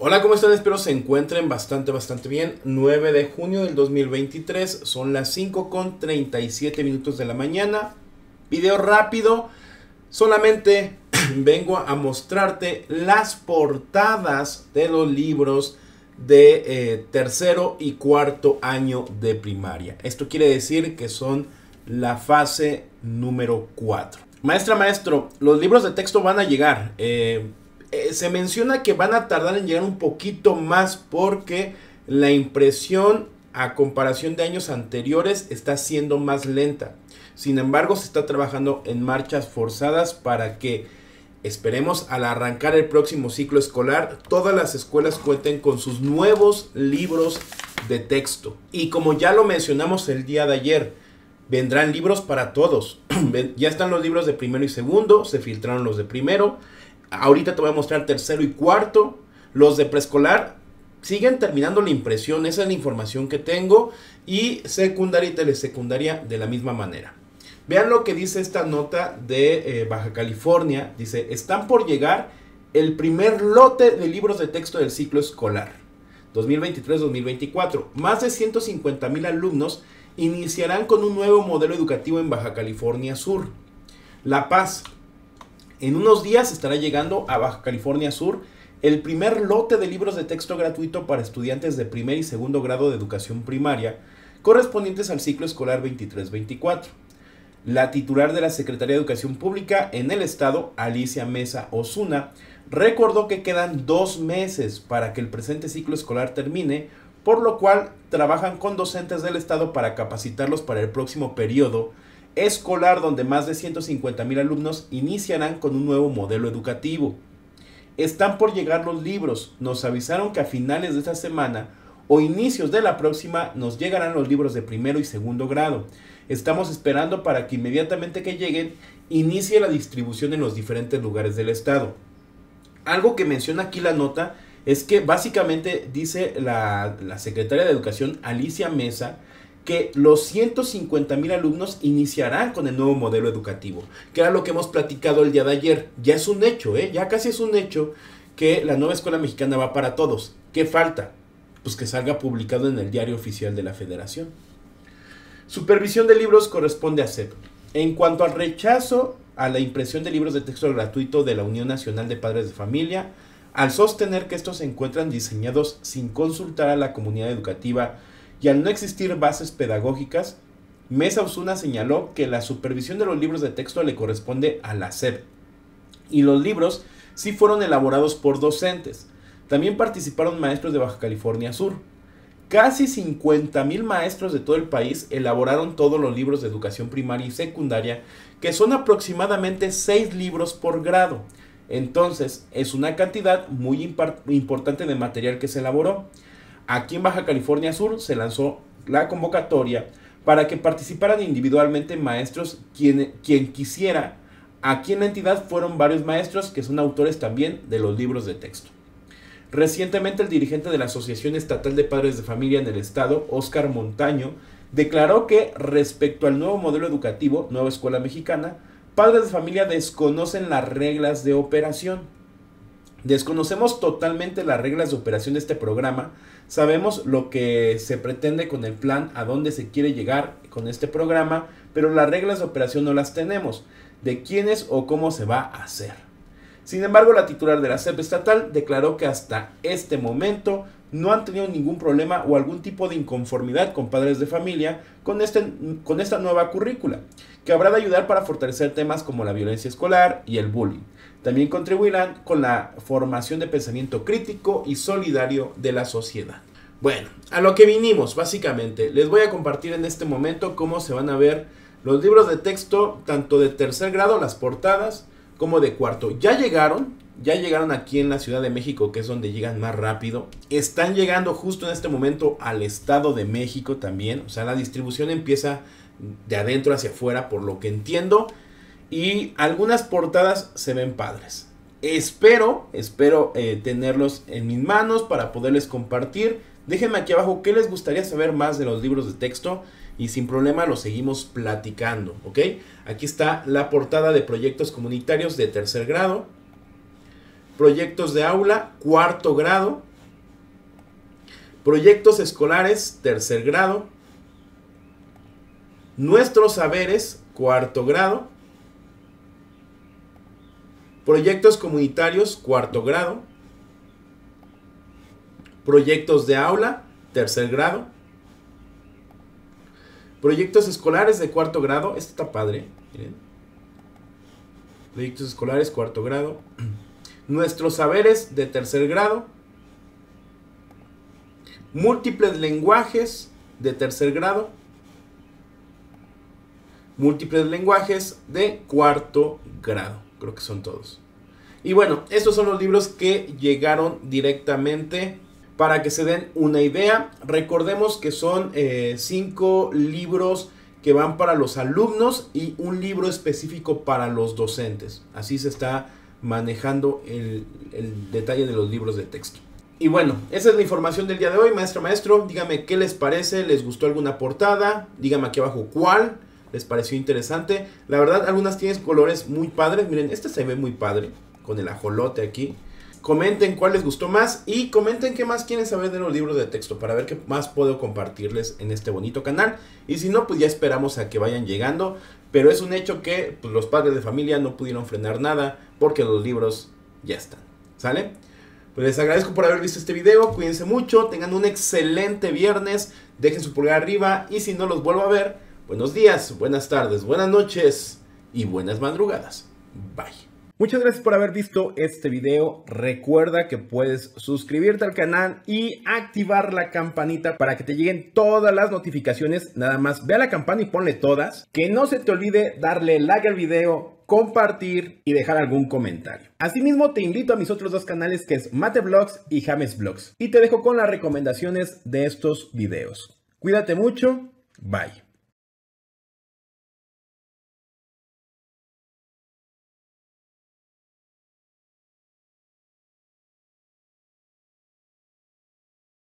Hola, ¿cómo están? Espero se encuentren bastante bien. 9 de junio del 2023, son las 5:37 de la mañana. Video rápido, solamente vengo a mostrarte las portadas de los libros de tercero y cuarto año de primaria. Esto quiere decir que son la fase número 4. Maestra, maestro, los libros de texto van a llegar. Se menciona que van a tardar en llegar un poquito más porque la impresión a comparación de años anteriores está siendo más lenta. Sin embargo, se está trabajando en marchas forzadas para que, esperemos, al arrancar el próximo ciclo escolar, todas las escuelas cuenten con sus nuevos libros de texto. Y como ya lo mencionamos el día de ayer, vendrán libros para todos. Ya están los libros de primero y segundo, se filtraron los de primero. Ahorita te voy a mostrar tercero y cuarto. Los de preescolar siguen terminando la impresión, esa es la información que tengo. Y secundaria y telesecundaria de la misma manera. Vean lo que dice esta nota de Baja California. Dice, están por llegar el primer lote de libros de texto del ciclo escolar 2023-2024. Más de 150,000 alumnos iniciarán con un nuevo modelo educativo en Baja California Sur. La Paz. En unos días estará llegando a Baja California Sur el primer lote de libros de texto gratuito para estudiantes de primer y segundo grado de educación primaria correspondientes al ciclo escolar 23-24. La titular de la Secretaría de Educación Pública en el estado, Alicia Mesa Osuna, recordó que quedan 2 meses para que el presente ciclo escolar termine, por lo cual trabajan con docentes del estado para capacitarlos para el próximo periodo escolar, donde más de 150,000 alumnos iniciarán con un nuevo modelo educativo. Están por llegar los libros. Nos avisaron que a finales de esta semana o inicios de la próxima nos llegarán los libros de primero y segundo grado. Estamos esperando para que inmediatamente que lleguen inicie la distribución en los diferentes lugares del estado. Algo que menciona aquí la nota es que básicamente dice la secretaria de Educación, Alicia Mesa, que los 150,000 alumnos iniciarán con el nuevo modelo educativo, que era lo que hemos platicado el día de ayer. Ya es un hecho, ya casi es un hecho que la nueva escuela mexicana va para todos. ¿Qué falta? Pues que salga publicado en el diario oficial de la Federación. Supervisión de libros corresponde a SEP. En cuanto al rechazo a la impresión de libros de texto gratuito de la Unión Nacional de Padres de Familia, al sostener que estos se encuentran diseñados sin consultar a la comunidad educativa y al no existir bases pedagógicas, Mesa Osuna señaló que la supervisión de los libros de texto le corresponde a la SEP. Y los libros sí fueron elaborados por docentes. También participaron maestros de Baja California Sur. Casi 50,000 maestros de todo el país elaboraron todos los libros de educación primaria y secundaria, que son aproximadamente 6 libros por grado. Entonces, es una cantidad muy importante de material que se elaboró. Aquí en Baja California Sur se lanzó la convocatoria para que participaran individualmente maestros quien quisiera. Aquí en la entidad fueron varios maestros que son autores también de los libros de texto. Recientemente el dirigente de la Asociación Estatal de Padres de Familia en el estado, Óscar Montaño, declaró que respecto al nuevo modelo educativo, Nueva Escuela Mexicana, padres de familia desconocen las reglas de operación. Desconocemos totalmente las reglas de operación de este programa. Sabemos lo que se pretende con el plan, a dónde se quiere llegar con este programa, pero las reglas de operación no las tenemos, de quiénes o cómo se va a hacer. Sin embargo, la titular de la SEP estatal declaró que hasta este momento no han tenido ningún problema o algún tipo de inconformidad con padres de familia con esta nueva currícula, que habrá de ayudar para fortalecer temas como la violencia escolar y el bullying. También contribuirán con la formación de pensamiento crítico y solidario de la sociedad. Bueno, a lo que vinimos, básicamente, les voy a compartir en este momento cómo se van a ver los libros de texto, tanto de tercer grado, las portadas, como de cuarto. Ya llegaron aquí en la Ciudad de México, que es donde llegan más rápido. Están llegando justo en este momento al Estado de México también. O sea, la distribución empieza de adentro hacia afuera, por lo que entiendo. Y algunas portadas se ven padres. Espero tenerlos en mis manos para poderles compartir. Déjenme aquí abajo qué les gustaría saber más de los libros de texto. Y sin problema lo seguimos platicando, ¿ok? Aquí está la portada de proyectos comunitarios de tercer grado. Proyectos de aula, cuarto grado. Proyectos escolares, tercer grado. Nuestros saberes, cuarto grado. Proyectos comunitarios, cuarto grado. Proyectos de aula, tercer grado. Proyectos escolares de cuarto grado. Este está padre. Miren. Proyectos escolares, cuarto grado. Nuestros saberes de tercer grado. Múltiples lenguajes de tercer grado. Múltiples lenguajes de cuarto grado. Creo que son todos. Y bueno, estos son los libros que llegaron directamente para que se den una idea. Recordemos que son 5 libros que van para los alumnos y un libro específico para los docentes. Así se está manejando el detalle de los libros de texto. Y bueno, esa es la información del día de hoy, maestra, maestro. Dígame qué les parece, les gustó alguna portada, dígame aquí abajo cuál les pareció interesante. La verdad, algunas tienen colores muy padres. Miren, este se ve muy padre, con el ajolote aquí. Comenten cuál les gustó más y comenten qué más quieren saber de los libros de texto para ver qué más puedo compartirles en este bonito canal. Y si no, pues ya esperamos a que vayan llegando. Pero es un hecho que pues, los padres de familia no pudieron frenar nada porque los libros ya están. ¿Sale? Pues les agradezco por haber visto este video. Cuídense mucho, tengan un excelente viernes. Dejen su pulgar arriba y si no los vuelvo a ver, buenos días, buenas tardes, buenas noches y buenas madrugadas. Bye. Muchas gracias por haber visto este video. Recuerda que puedes suscribirte al canal y activar la campanita para que te lleguen todas las notificaciones. Nada más ve a la campana y ponle todas. Que no se te olvide darle like al video, compartir y dejar algún comentario. Asimismo te invito a mis otros 2 canales que es Mate Vlogs y James Vlogs. Y te dejo con las recomendaciones de estos videos. Cuídate mucho. Bye.